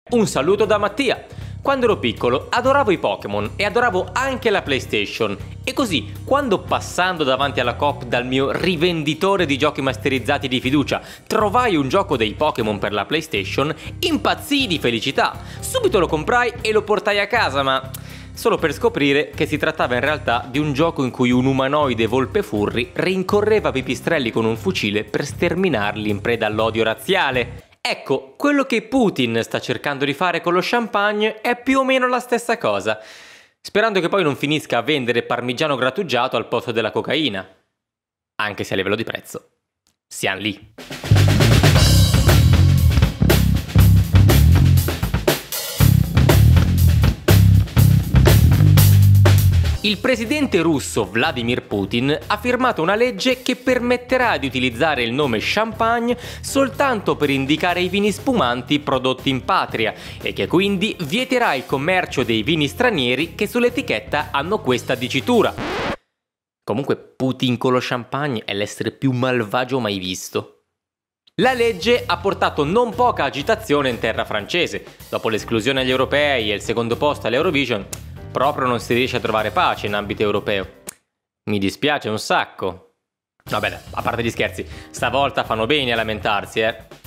Un saluto da Mattia. Quando ero piccolo adoravo i Pokémon e adoravo anche la PlayStation. E così, quando passando davanti alla Coop dal mio rivenditore di giochi masterizzati di fiducia trovai un gioco dei Pokémon per la PlayStation, impazzii di felicità. Subito lo comprai e lo portai a casa, ma solo per scoprire che si trattava in realtà di un gioco in cui un umanoide volpe furry rincorreva pipistrelli con un fucile per sterminarli in preda all'odio razziale. Ecco, quello che Putin sta cercando di fare con lo champagne è più o meno la stessa cosa, sperando che poi non finisca a vendere parmigiano grattugiato al posto della cocaina, anche se a livello di prezzo siamo lì. Il presidente russo Vladimir Putin ha firmato una legge che permetterà di utilizzare il nome champagne soltanto per indicare i vini spumanti prodotti in patria e che quindi vieterà il commercio dei vini stranieri che sull'etichetta hanno questa dicitura. Comunque Putin con lo champagne è l'essere più malvagio mai visto. La legge ha portato non poca agitazione in terra francese. Dopo l'esclusione agli europei e il secondo posto all'Eurovision, proprio non si riesce a trovare pace in ambito europeo. Mi dispiace un sacco. Vabbè, a parte gli scherzi, stavolta fanno bene a lamentarsi,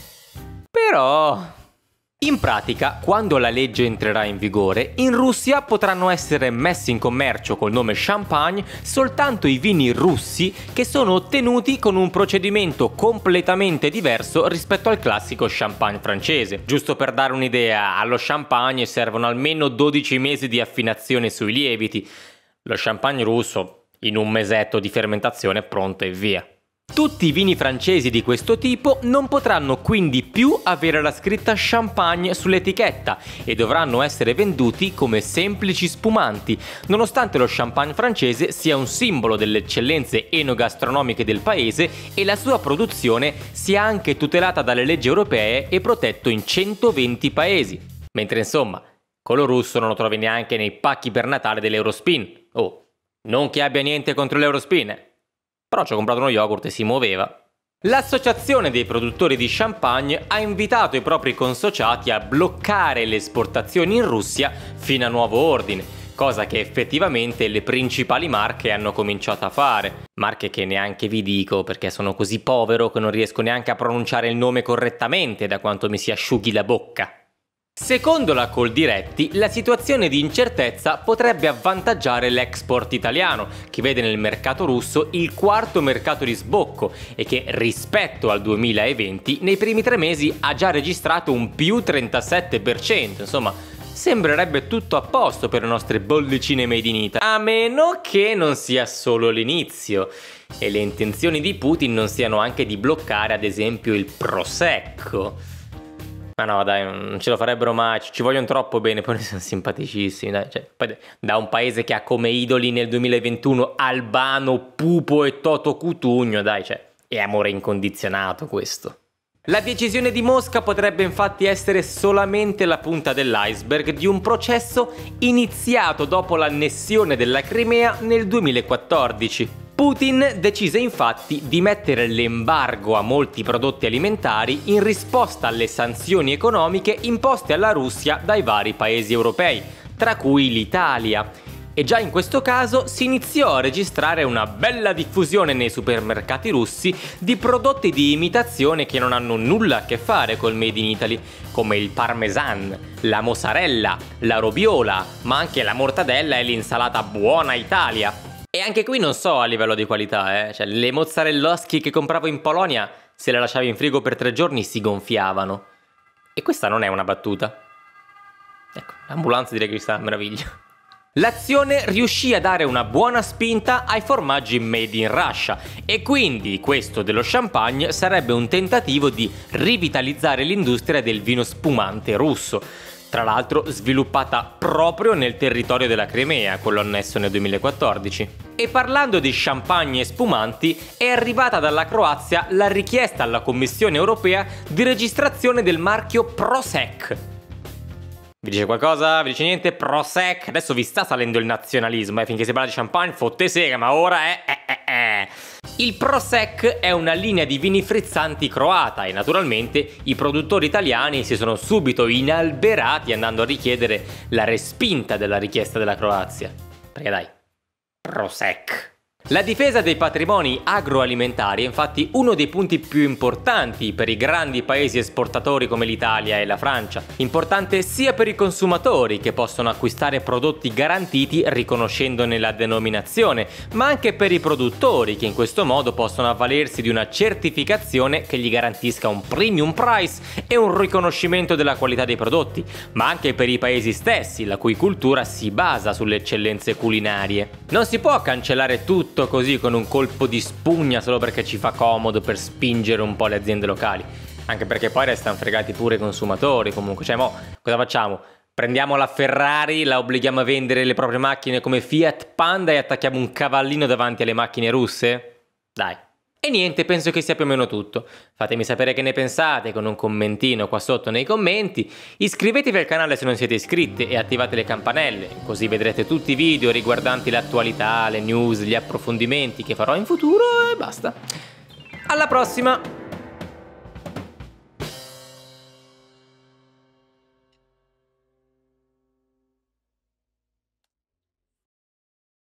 Però in pratica, quando la legge entrerà in vigore, in Russia potranno essere messi in commercio col nome champagne soltanto i vini russi che sono ottenuti con un procedimento completamente diverso rispetto al classico champagne francese. Giusto per dare un'idea, allo champagne servono almeno 12 mesi di affinazione sui lieviti. Lo champagne russo, in un mesetto di fermentazione, è pronto e via. Tutti i vini francesi di questo tipo non potranno quindi più avere la scritta champagne sull'etichetta e dovranno essere venduti come semplici spumanti, nonostante lo champagne francese sia un simbolo delle eccellenze enogastronomiche del paese e la sua produzione sia anche tutelata dalle leggi europee e protetto in 120 paesi. Mentre insomma, quello russo non lo trovi neanche nei pacchi per Natale dell'Eurospin. Oh, non che abbia niente contro l'Eurospin, però ci ho comprato uno yogurt e si muoveva. L'associazione dei produttori di champagne ha invitato i propri consociati a bloccare le esportazioni in Russia fino a nuovo ordine, cosa che effettivamente le principali marche hanno cominciato a fare. Marche che neanche vi dico perché sono così povero che non riesco neanche a pronunciare il nome correttamente da quanto mi si asciughi la bocca. Secondo la Coldiretti, la situazione di incertezza potrebbe avvantaggiare l'export italiano, che vede nel mercato russo il quarto mercato di sbocco e che rispetto al 2020 nei primi 3 mesi ha già registrato un più 37%, insomma sembrerebbe tutto a posto per le nostre bollicine made in Italy, a meno che non sia solo l'inizio e le intenzioni di Putin non siano anche di bloccare ad esempio il prosecco. Ma no dai, non ce lo farebbero mai, ci vogliono troppo bene, poi sono simpaticissimi, dai. Cioè, poi da un paese che ha come idoli nel 2021 Albano, Pupo e Toto Cutugno, dai, cioè, è amore incondizionato questo. La decisione di Mosca potrebbe infatti essere solamente la punta dell'iceberg di un processo iniziato dopo l'annessione della Crimea nel 2014. Putin decise infatti di mettere l'embargo a molti prodotti alimentari in risposta alle sanzioni economiche imposte alla Russia dai vari paesi europei, tra cui l'Italia. E già in questo caso si iniziò a registrare una bella diffusione nei supermercati russi di prodotti di imitazione che non hanno nulla a che fare col Made in Italy, come il parmesan, la mozzarella, la roviola, ma anche la mortadella e l'insalata Buona Italia. E anche qui non so a livello di qualità, Cioè, le mozzarelloschi che compravo in Polonia, se le lasciavi in frigo per 3 giorni si gonfiavano. E questa non è una battuta. Ecco, l'ambulanza direi che sta una meraviglia. L'azione riuscì a dare una buona spinta ai formaggi made in Russia e quindi questo dello champagne sarebbe un tentativo di rivitalizzare l'industria del vino spumante russo, tra l'altro sviluppata proprio nel territorio della Crimea, quello annesso nel 2014. E parlando di champagne e spumanti, è arrivata dalla Croazia la richiesta alla Commissione europea di registrazione del marchio Prosek. Vi dice qualcosa? Vi dice niente? Prosek? Adesso vi sta salendo il nazionalismo, finché si parla di champagne fotte sega, ma ora è. Il Prosek è una linea di vini frizzanti croata e naturalmente i produttori italiani si sono subito inalberati andando a richiedere la respinta della richiesta della Croazia. Perché dai, Prosek. La difesa dei patrimoni agroalimentari è infatti uno dei punti più importanti per i grandi paesi esportatori come l'Italia e la Francia. Importante sia per i consumatori che possono acquistare prodotti garantiti riconoscendone la denominazione, ma anche per i produttori che in questo modo possono avvalersi di una certificazione che gli garantisca un premium price e un riconoscimento della qualità dei prodotti, ma anche per i paesi stessi, la cui cultura si basa sulle eccellenze culinarie. Non si può cancellare tutto così con un colpo di spugna solo perché ci fa comodo per spingere un po' le aziende locali, anche perché poi restano fregati pure i consumatori comunque, cioè mo cosa facciamo? Prendiamo la Ferrari, la obblighiamo a vendere le proprie macchine come Fiat Panda e attacchiamo un cavallino davanti alle macchine russe? Dai. E niente, penso che sia più o meno tutto. Fatemi sapere che ne pensate con un commentino qua sotto nei commenti. Iscrivetevi al canale se non siete iscritti e attivate le campanelle, così vedrete tutti i video riguardanti l'attualità, le news, gli approfondimenti che farò in futuro e basta. Alla prossima!